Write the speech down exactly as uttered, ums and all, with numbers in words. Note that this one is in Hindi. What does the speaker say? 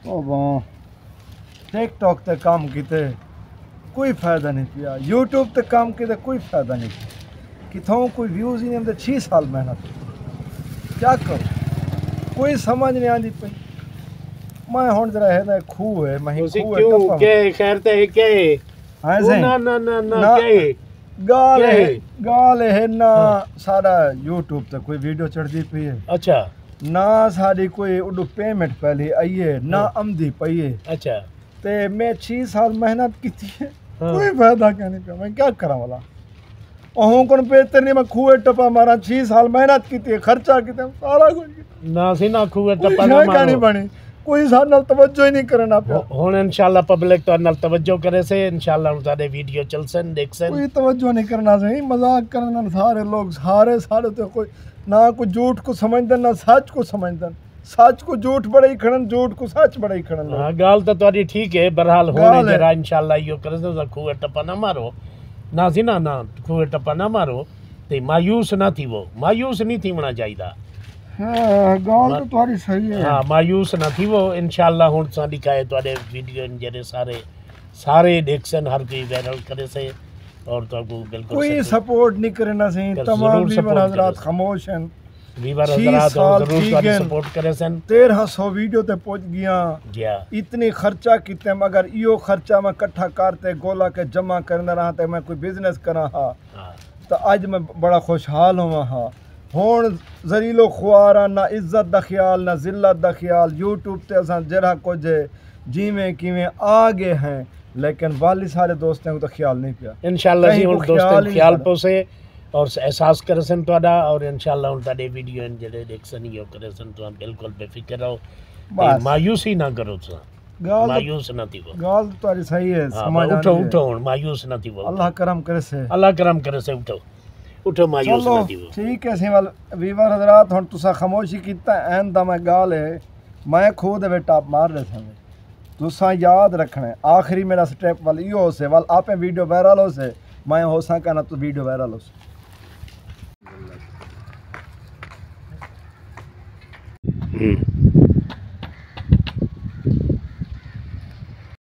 ओ वाह टिकटॉक ते काम किते कोई फायदा नहीं पिया, यूट्यूब ते काम किते कोई फायदा नहीं पिया, किथों कोई व्यूज ही नहीं आते। छह साल मेहनत क्या करो, कोई समझ नहीं आती पई। मैं हुण जरा है खूह है मैं खूह क्यों के खैर ते के हां से ना ना ना ना के गाल है गाल है ना सारा यूट्यूब ते कोई वीडियो चढ़दी पई है। अच्छा ना साड़ी कोई उडू पेमेंट पहले आई है ना आमदी पई है। अच्छा ते मैं छह साल मेहनत की थी कोई फायदा क्या नहीं पिया। मैं क्या करा वाला ओहों कोन बेहतर नहीं। मैं खूह टपा मारा छह साल मेहनत की थी खर्चा की सारा कुछ ना सी ना खूह टपा ना मारो नहीं बनी कोई साथ नाल तवज्जो ही नहीं करना पे। हुन इंशाल्लाह पब्लिक तो नाल तवज्जो करे से इंशाल्लाह उन सारे वीडियो चलसन देखसन। कोई तवज्जो नहीं करना सही मजाक करना सारे लोग सारे सारे तो कोई ना कोई झूठ को समझदन ना सच को समझदन। सच को झूठ बड़ा ही खड़न झूठ को सच बड़ा ही खड़न। हां गाल तो तोरी ठीक है बहरहाल होने जरा इंशाल्लाह यो करे तो खूह टपा ना मारो ना सी ना ना खूह टपा ना मारो ते मायूस ना थी वो मायूस नहीं थी होना चाहिए। हाँ गाल तो तुम्हारी सही है। हाँ मायूस ना थी वो इंशाल्लाह हुन साडी काए तोड़े वीडियो जरे सारे सारे देखसन हर कोई वायरल करे से और तो को बिल्कुल कोई सपोर्ट नहीं करना सही। तमाम व्यूअर हजरात खामोश हैं। व्यूअर हजरात जरूर तोड़ी सपोर्ट करे सन। तेरह सौ वीडियो ते पहुंच गया इतनी खर्चा किते मगर इयो खर्चा मैं इकट्ठा करते गोला के जमा करना रहा ते मैं कोई बिजनेस करा हा तो आज मैं बड़ा खुशहाल हुआ हा। हुण जरीलो खुआरा ना इज्जत दा ख्याल ना जिल्लत दा ख्याल यूट्यूब ते असां जरा कुछ जिमें किवें आगे हैं लेकिन वाली सारे दोस्तों को तो ख्याल नहीं पिया। इंशाल्लाह जी हुण दोस्तों ख्याल पोसे और एहसास करसन तोड़ा और इंशाल्लाह हुण ताडे वीडियो जड़े देखसन यो करसन तो बिल्कुल बेफिक्र रहो मायूसी ना करो सा मायूस ना थी वो गाल तो तारी सही है समझ उठो उठो हुण मायूस ना थी वो अल्लाह करम करे से अल्लाह करम करे से उठो उठो मायूस ना थी वो ठीक है सिवल वीवर हजरात हुण तुसा खामोशी कीता एन दा मैं गाल है मैं खुद वे टॉप मार रहे थे तुसा याद रखना है आखिरी मेरा स्टेप वाल यो से वाल आपे वीडियो वायरल हो से मैं हो सका ना तो वीडियो वायरल हो से।